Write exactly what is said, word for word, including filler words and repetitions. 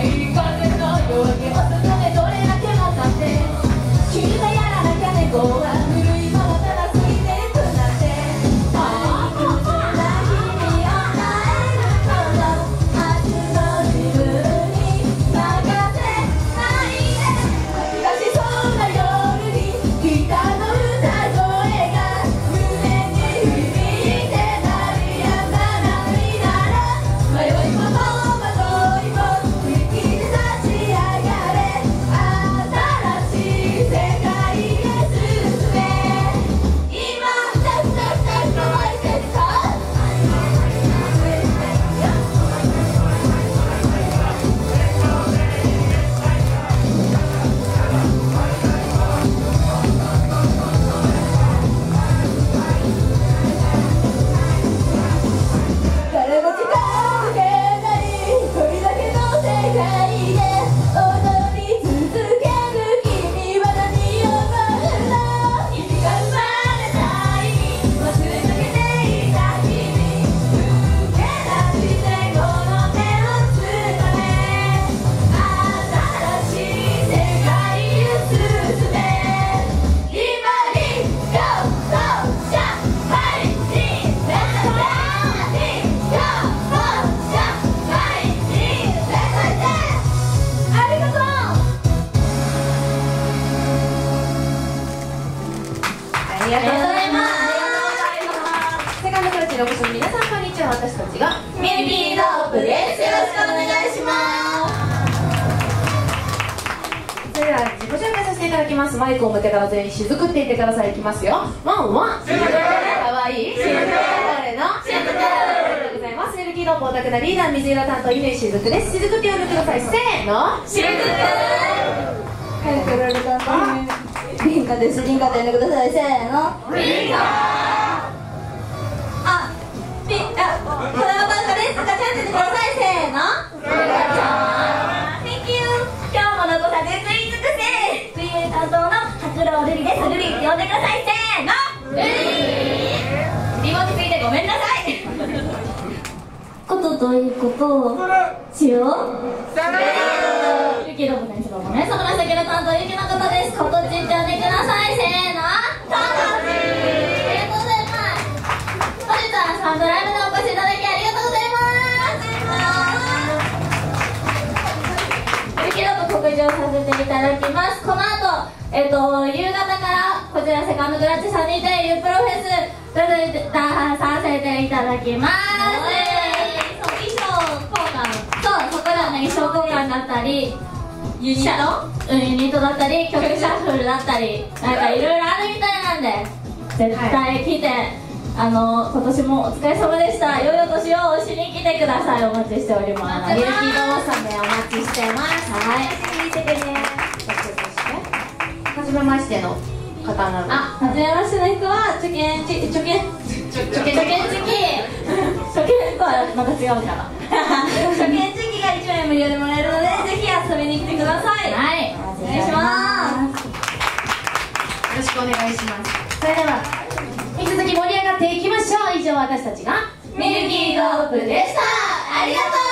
りがとうございます。セカンドクラッチにお越しの皆さん、こんにちは。私たちがミルキードープです。よろしくお願いします。それでは自己紹介させていただきます。マイクを持ってから全員しずくって言ってください。いきますよ。ワンワン。しずく。かわいい。しずく。誰の。しずく。ありがとうございます。ミルキードープオタクなリーダー水色担当乾しずくです。しずくって呼んでください。せーの。しずく。 はい、クロール担当リンカです。リンカって呼んでください。せーの。 リンカ。 あ、ピあ、これはバンカです。ガチャンって言ってください。せーの。ガチャン。Thank you。今日ものこさんです。いつくせ。水泳担当の白郎ルリです。ルリって呼んでください。せーの。ルリ。リモチついてごめんなさい。ことということをしよう。ゆきどこ先生もね、そのまさきの担当ゆきの方です。ことちって呼んでください。せーの。とこち。ありがとうございます。本日はサンドライブでお越しいただきありがとうございます。ゆきどこ告知をさせていただきます。この後、えっと、夕方からこちらセカンドグラッチさんにてユープロフェス出させていただきます。そう、そこではね、衣装交換だったりユニット、うん、ユニットだったり曲シャッフルだったりなんかいろいろあるみたいなんで絶対来て、はい、あの今年もお疲れ様でした。良いお年をしに来てください。お待ちしております。 ミルキードーさんでお待ちしてます。 はい、見ててね。 はじめましての方なので、 あ、はじめましての人は貯金ち貯金貯金貯金チキ貯金とはまた違うかな。貯金チキがいちまい無料でもらえるので、ぜひ遊びに来てください。 はい、 お願いします。 よろしくお願いします。それでは引き続き盛り上がっていきましょう。以上、私たちがミルキードープでした。ありがとう。